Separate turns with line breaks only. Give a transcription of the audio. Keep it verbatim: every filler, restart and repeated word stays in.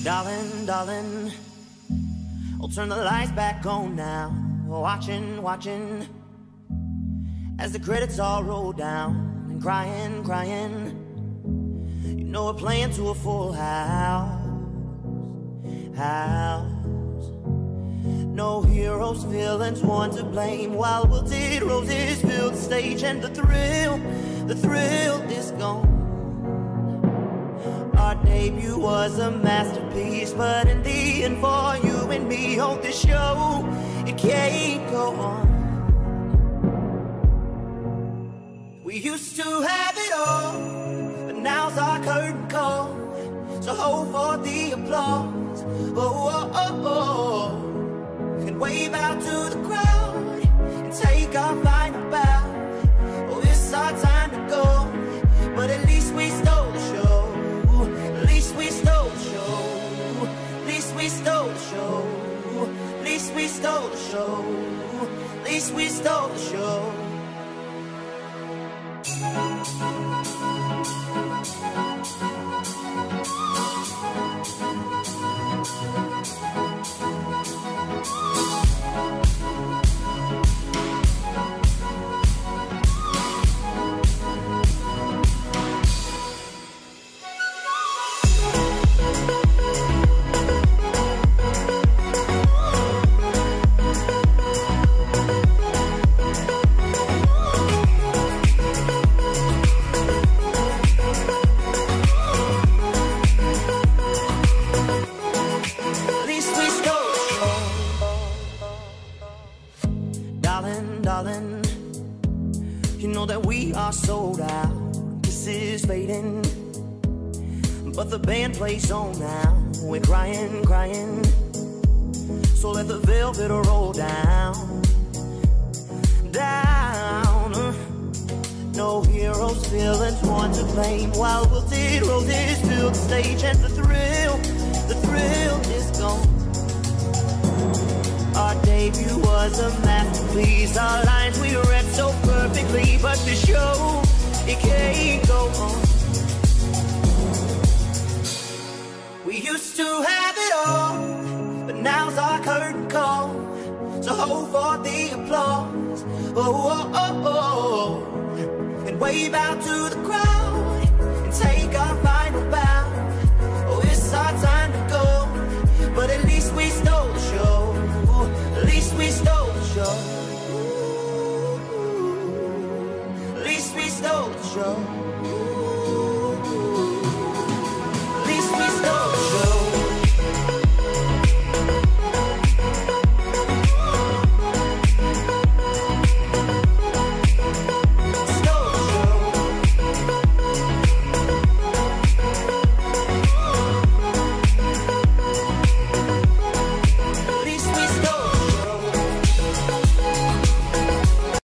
Darling, darling, I'll turn the lights back on now. Watching, watching, as the credits all roll down. And crying, crying, you know we're playing to a full house. House. No heroes, villains, one to blame. While wilted roses fill the stage, and the thrill, the thrill is gone. Our debut was a masterpiece, but in the end, for you and me, on this show, it can't go on. We used to have it all, but now's our curtain call. So hold for the applause, oh, oh, oh, oh. And wave out to the crowd and take our final bow. Oh, it's our time to go, but at least we stole the show. At least we stole the show. At least we stole the show. At least we stole the show. At least we stole the show. Darling, you know that we are sold out. This is fading, but the band plays on now. We're crying, crying, so let the velvet roll down, down. No heroes, villains, one to blame. While wilted roses fill the stage, and the thrill, the thrill is gone. Our debut was a masterpiece. Our lines we read so perfectly, but the show, it can't go on.